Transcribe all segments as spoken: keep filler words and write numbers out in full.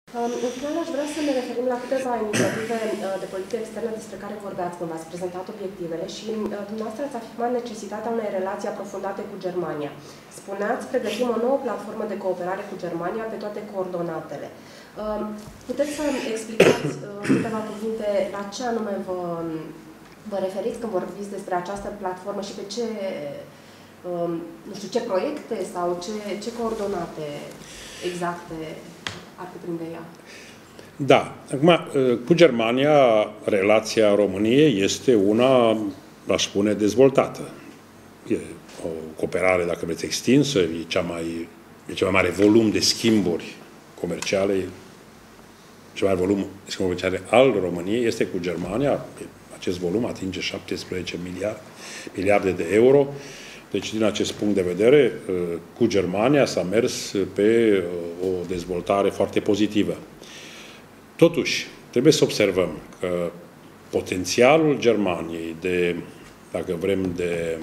În final, aș vrea să ne referim la câteva inițiative de politică externă despre care vorbeați când v-ați prezentat obiectivele și dumneavoastră ați afirmat necesitatea unei relații aprofundate cu Germania. Spuneați, pregătim o nouă platformă de cooperare cu Germania pe toate coordonatele. Puteți să explicați câteva cuvinte la ce anume vă, vă referiți când vorbiți despre această platformă și pe ce, nu știu, ce proiecte sau ce, ce coordonate exacte ar cuprinde ea? Da. Acum, cu Germania, relația României este una, aș spune, dezvoltată. E o cooperare, dacă vreți, extinsă, e, cea mai, e cel mai mare volum de schimburi comerciale, cel mai mare volum de schimburi comerciale al României este cu Germania. Acest volum atinge șaptesprezece miliarde de euro. Deci, din acest punct de vedere, cu Germania s-a mers pe o dezvoltare foarte pozitivă. Totuși, trebuie să observăm că potențialul Germaniei de, dacă vrem, de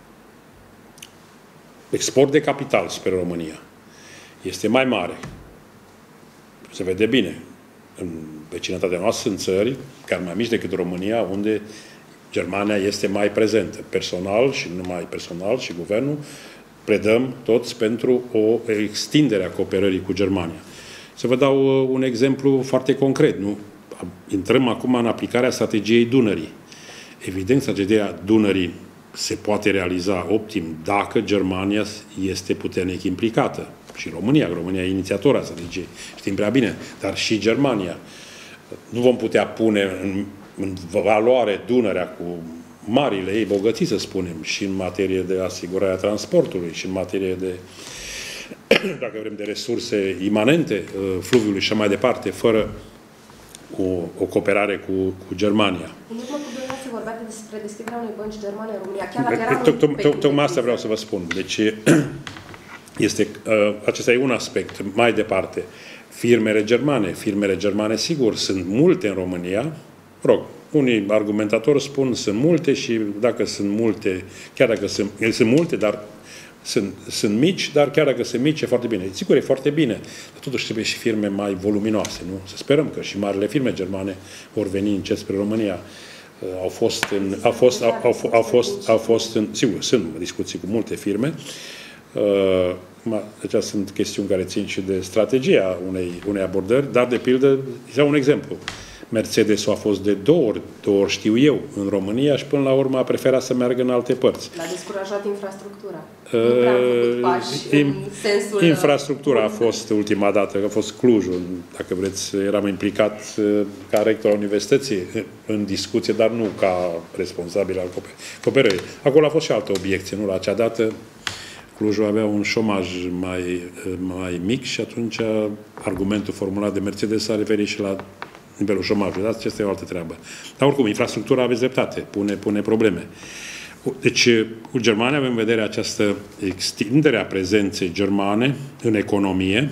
export de capital spre România este mai mare. Se vede bine. În vecinătatea noastră sunt țări care mai mici decât România, unde Germania este mai prezentă. Personal și nu numai personal, și guvernul predăm toți pentru o extindere a cooperării cu Germania. Să vă dau un exemplu foarte concret. Nu? Intrăm acum în aplicarea strategiei Dunării. Evident, strategia Dunării se poate realiza optim dacă Germania este puternic implicată. Și România. România e inițiatora strategiei. Știm prea bine. Dar și Germania. Nu vom putea pune în în valoare Dunărea cu marile ei bogății, să spunem, și în materie de asigurare a transportului, și în materie de, dacă vrem, de resurse imanente fluviului și mai departe, fără o, o cooperare cu, cu Germania. În urmă cu doi ani se vorbea despre deschiderea unei bănci germane în România. Chiar dacă eram Tocmai asta vreau să vă spun. Deci, este, acesta e un aspect. Mai departe, firmele germane. Firmele germane, sigur, sunt multe în România. Rog, unii argumentatori spun sunt multe și dacă sunt multe, chiar dacă sunt, sunt multe, dar sunt, sunt mici, dar chiar dacă sunt mici, e foarte bine. Sigur, e foarte bine, dar totuși trebuie și firme mai voluminoase, nu? Să sperăm că și marile firme germane vor veni încet spre România. Au fost în, au fost, au, au, au fost, au fost în, sigur, sunt discuții cu multe firme. Deci sunt chestiuni care țin și de strategia unei, unei abordări, dar de pildă, iau un exemplu. Mercedes a fost de două ori, două ori știu eu, în România și până la urmă a preferat să meargă în alte părți. L-a descurajat infrastructura. Uh, nu prea a făcut pași in, în sensul... Infrastructura a fost ultima dată, a fost Clujul, dacă vreți, eram implicat ca rector al universității în discuție, dar nu ca responsabil al cooperării. Acolo a fost și altă obiecție, nu? La acea dată Clujul avea un șomaj mai, mai mic și atunci argumentul formulat de Mercedes s-a referit și la nivelul șomajului, dar asta e o altă treabă. Dar oricum, infrastructura, aveți dreptate, pune, pune probleme. Deci, cu Germania avem în vedere această extindere a prezenței germane în economie,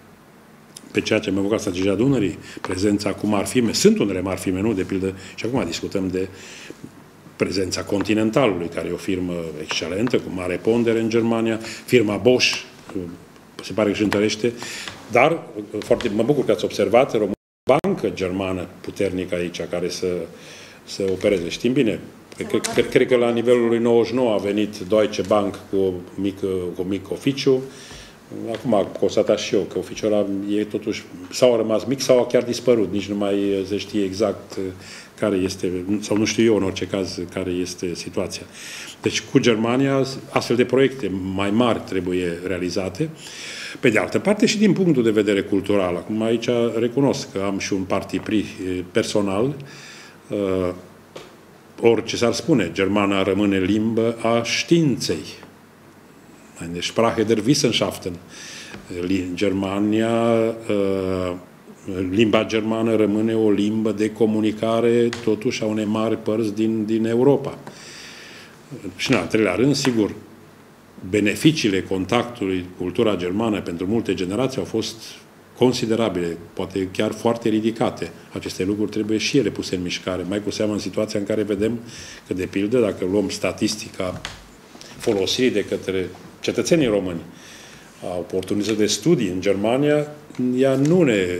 pe ceea ce am evocat strategia Dunării, prezența cu mari firme. Sunt unele mari firme, nu? De pildă, și acum discutăm de prezența Continentalului, care e o firmă excelentă, cu mare pondere în Germania, firma Bosch, se pare că își întărește, dar foarte, mă bucur că ați observat, România, bancă germană puternică aici, care să, să opereze. Știm bine, cred, cred, cred că la nivelul lui nouăzeci și nouă a venit Deutsche Bank cu, o mică, cu un mic oficiu. Acum am constatat și eu că oficiul ăla e totuși, sau a rămas mic sau a chiar dispărut. Nici nu mai se știe exact care este, sau nu știu eu în orice caz care este situația. Deci cu Germania astfel de proiecte mai mari trebuie realizate. Pe de altă parte și din punctul de vedere cultural. Acum aici recunosc că am și un parti pris personal. Uh, orice s-ar spune, germana rămâne limbă a științei. Eine Sprache der Wissenschaften. Germania, uh, limba germană rămâne o limbă de comunicare totuși a unei mari părți din, din Europa. Și în al treilea rând, sigur, beneficiile contactului cu cultura germană pentru multe generații au fost considerabile, poate chiar foarte ridicate. Aceste lucruri trebuie și ele puse în mișcare, mai cu seamă în situația în care vedem că, de pildă, dacă luăm statistica folosirii de către cetățenii români a oportunități de studii în Germania, ea nu ne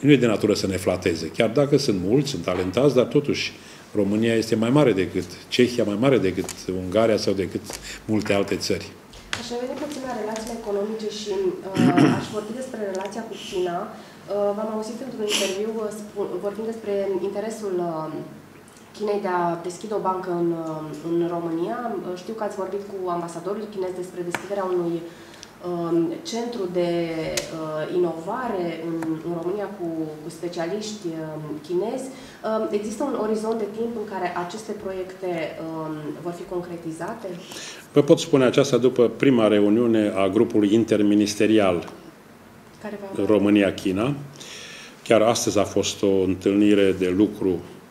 nu e de natură să ne flateze. Chiar dacă sunt mulți, sunt talentați, dar totuși România este mai mare decât Cehia, mai mare decât Ungaria sau decât multe alte țări. Aș reveni puțin la relațiile economice și uh, aș vorbi despre relația cu China. Uh, V-am auzit într-un interviu uh, spun, vorbind despre interesul uh, Chinei de a deschide o bancă în, uh, în România. Uh, știu că ați vorbit cu ambasadorul chinez despre deschiderea unui uh, centru de uh, inovare în, în România cu, cu specialiști uh, chinezi. Uh, există un orizont de timp în care aceste proiecte uh, vor fi concretizate? Vă pot spune aceasta după prima reuniune a grupului interministerial România-China. Chiar astăzi a fost o întâlnire de lucru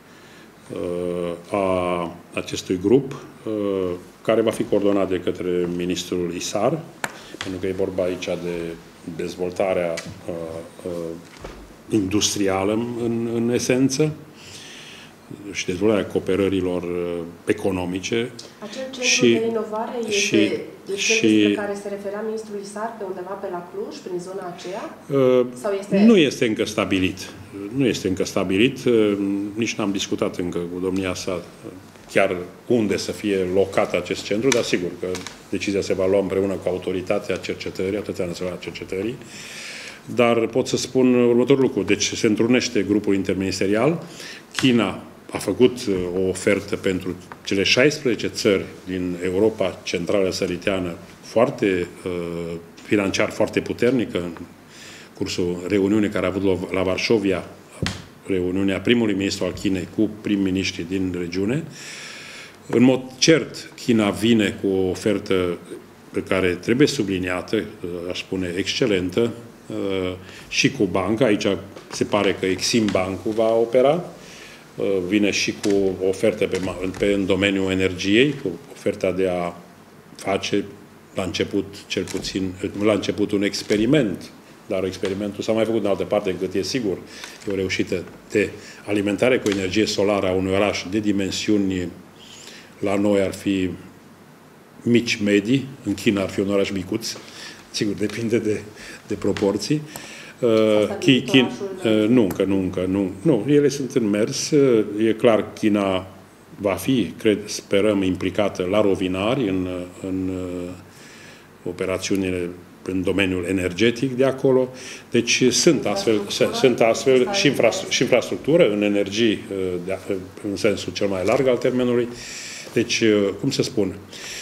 uh, a acestui grup, uh, care va fi coordonat de către ministrul Isar, pentru că e vorba aici de dezvoltarea uh, uh, industrială în, în esență și dezvoltarea cooperărilor economice. Acel centru și, de inovare este și, cel și, despre care se referea ministrul Isar pe undeva pe la Cluj, prin zona aceea? Uh, Sau este... Nu este încă stabilit. Nu este încă stabilit. Uh, nici n-am discutat încă cu domnia sa chiar unde să fie locat acest centru, dar sigur că decizia se va lua împreună cu autoritatea cercetării, Autoritatea Națională a Cercetării. Dar pot să spun următorul lucru. Deci se întrunește grupul interministerial. China a făcut o ofertă pentru cele șaisprezece țări din Europa Centrală Săriteană, foarte uh, financiar foarte puternică, în cursul reuniunii care a avut loc la Varșovia, reuniunea primului ministru al Chinei cu prim-ministrii din regiune. În mod cert, China vine cu o ofertă pe care trebuie subliniată, aș spune excelentă, și cu banca. Aici se pare că Exim Bancul va opera. Vine și cu o ofertă pe, pe, în domeniul energiei, cu oferta de a face la început, cel puțin, la început un experiment, dar experimentul s-a mai făcut în altă parte, încât e sigur, e o reușită de alimentare cu energie solară a unui oraș de dimensiuni, la noi ar fi mici, medii, în China ar fi un oraș micuț, sigur, depinde de, de proporții. Uh, Chi, Chin, uh, nu, încă, nu, încă, nu. Nu, ele sunt în mers. Uh, e clar, China va fi, cred, sperăm, implicată la rovinari în, în uh, operațiunile în domeniul energetic de acolo. Deci sunt astfel, sunt astfel și, infra, și infrastructură în energii, uh, de, în sensul cel mai larg al termenului. Deci, uh, cum să spun,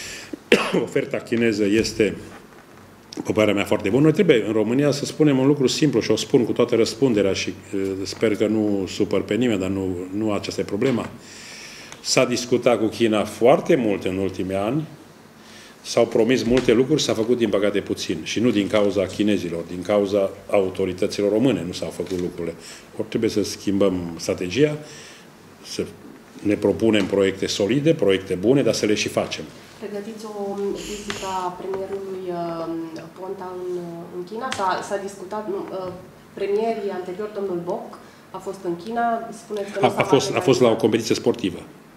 oferta chineză este, pe părerea mea, foarte bună. Noi trebuie în România să spunem un lucru simplu și o spun cu toată răspunderea și uh, sper că nu supăr pe nimeni, dar nu, nu aceasta e problema. S-a discutat cu China foarte mult în ultimii ani, s-au promis multe lucruri, s-a făcut din păcate puțin. Și nu din cauza chinezilor, din cauza autorităților române nu s-au făcut lucrurile. Ori trebuie să schimbăm strategia, să ne propunem proiecte solide, proiecte bune, dar să le și facem. Pregătiți o vizită a premierului Ponta în, în China? S-a discutat, nu, premierii anterior, domnul Boc, a fost în China, spuneți că nu a, a, fost, a fost la o competiție sportivă.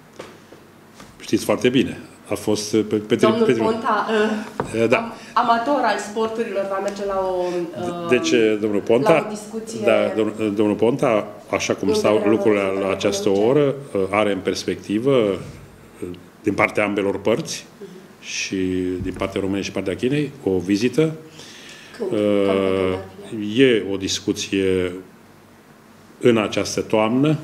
Știți foarte bine. A fost pe, pe Domnul pe, Ponta, uh, da. amator al sporturilor, va merge la o, uh, deci, domnul Ponta, la o discuție... Da, domnul, domnul Ponta, așa cum stau lucrurile la, la această oră, are în perspectivă, din partea ambelor părți, uh-huh. și din partea României și partea Chinei, o vizită. Când? Uh, e o discuție în această toamnă.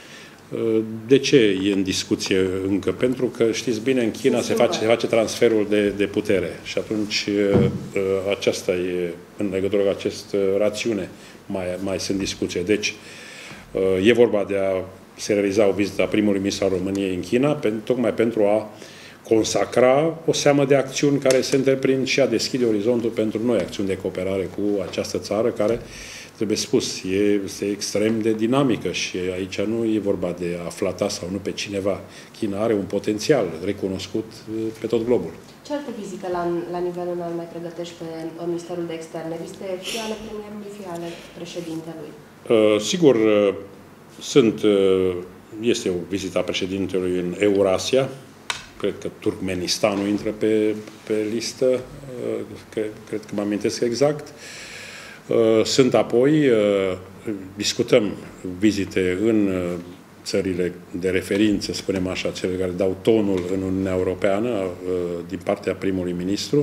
De ce e în discuție încă? Pentru că, știți bine, în China se face, se face transferul de, de putere și atunci aceasta e, în legătură cu această rațiune, mai, mai sunt discuții. Deci, e vorba de a se realiza o vizită a primului ministru al României în China, pentru, tocmai pentru a consacra o seamă de acțiuni care se întreprind și a deschide orizontul pentru noi acțiuni de cooperare cu această țară care, trebuie spus, este extrem de dinamică și aici nu e vorba de a flata sau nu pe cineva. China are un potențial recunoscut pe tot globul. Ce alte vizite la, la nivel înalt mai pregătești pe Ministerul de Externe? Vizite fie ale premierului, fie ale președintelui? Uh, sigur, uh, sunt, uh, este o vizită a președintelui în Eurasia. Cred că Turkmenistanul intră pe, pe listă, uh, cred, cred că mă amintesc exact. Sunt apoi discutăm vizite în țările de referință, spunem așa, cele care dau tonul în Uniunea Europeană, din partea primului ministru.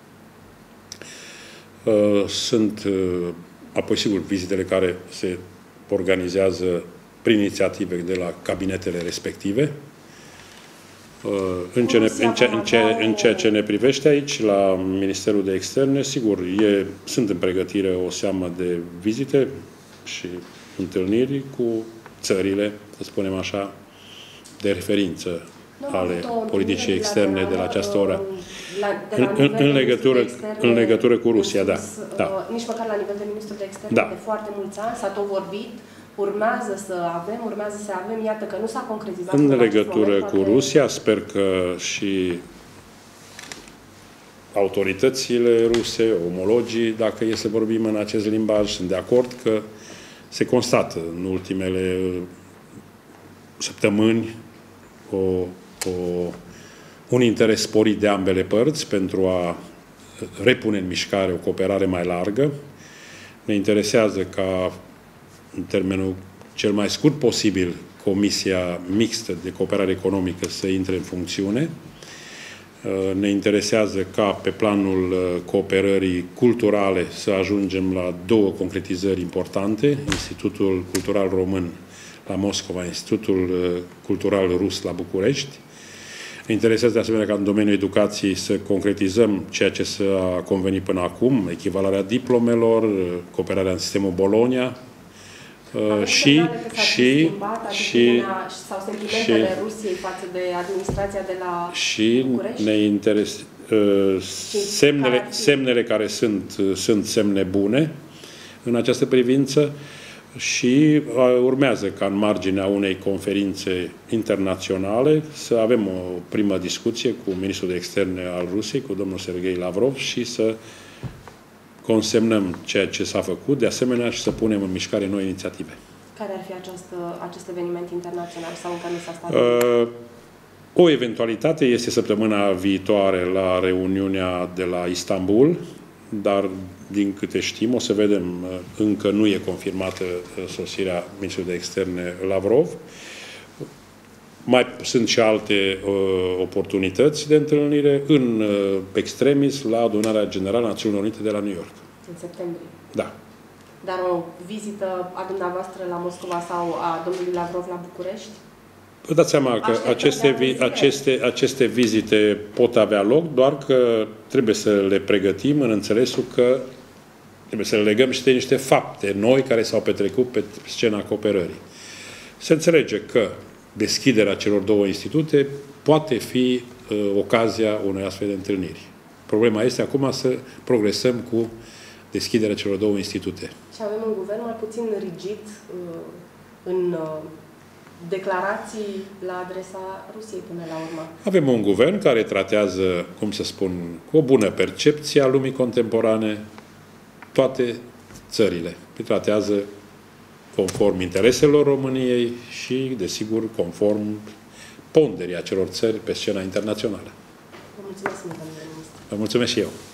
Sunt, apoi, sigur, vizitele care se organizează prin inițiative de la cabinetele respective. În, ce ne, în, ce, în, ce, în ceea ce ne privește aici, la Ministerul de Externe, sigur, e, sunt în pregătire o seamă de vizite și întâlniri cu țările, să spunem așa, de referință ale politicii externe de la această oră. În, în, în, legătură, în legătură cu Rusia, da, da. Nici măcar la nivel de ministru de externe, da. De foarte mulți ani s-a tot vorbit. Urmează să avem, urmează să avem, iată că nu s-a concretizat. În legătură cu poate... Rusia, sper că și autoritățile ruse, omologii, dacă e să vorbim în acest limbaj, sunt de acord că se constată în ultimele săptămâni o, o, un interes sporit de ambele părți pentru a repune în mișcare o cooperare mai largă. Ne interesează ca în termenul cel mai scurt posibil, Comisia Mixtă de Cooperare Economică să intre în funcțiune. Ne interesează ca pe planul cooperării culturale să ajungem la două concretizări importante, Institutul Cultural Român la Moscova, Institutul Cultural Rus la București. Ne interesează de asemenea ca în domeniul educației să concretizăm ceea ce s-a convenit până acum, echivalarea diplomelor, cooperarea în sistemul Bologna, Uh, și și și sau sentimentele și, Rusiei față de administrația de la și București? ne interesează uh, semnele, care semnele care sunt, sunt semne bune în această privință și uh, urmează ca în marginea unei conferințe internaționale să avem o primă discuție cu ministrul de externe al Rusiei, cu domnul Serghei Lavrov, și să consemnăm ceea ce s-a făcut, de asemenea, și să punem în mișcare noi inițiative. Care ar fi această, acest eveniment internațional sau încă nu s-a stabilit? Uh, o eventualitate este săptămâna viitoare la reuniunea de la Istanbul, dar, din câte știm, o să vedem, încă nu e confirmată sosirea ministrului de externe Lavrov. Mai sunt și alte uh, oportunități de întâlnire în uh, extremis la adunarea generală a Națiunilor Unite de la New York. În septembrie. Da. Dar o vizită a dumneavoastră la Moscova sau a domnului Lavrov la București? Vă dați seama că aceste, vi aceste, aceste vizite pot avea loc, doar că trebuie să le pregătim în înțelesul că trebuie să le legăm și de niște fapte noi care s-au petrecut pe scena cooperării. Se înțelege că deschiderea celor două institute poate fi uh, ocazia unei astfel de întâlniri. Problema este acum să progresăm cu deschiderea celor două institute. Și avem un guvern mai puțin rigid uh, în uh, declarații la adresa Rusiei până la urmă. Avem un guvern care tratează, cum să spun, cu o bună percepție a lumii contemporane toate țările. Le tratează conform intereselor României și, desigur, conform ponderii acelor țări pe scena internațională. Vă mulțumesc mult, domnule ministru. Vă mulțumesc și eu.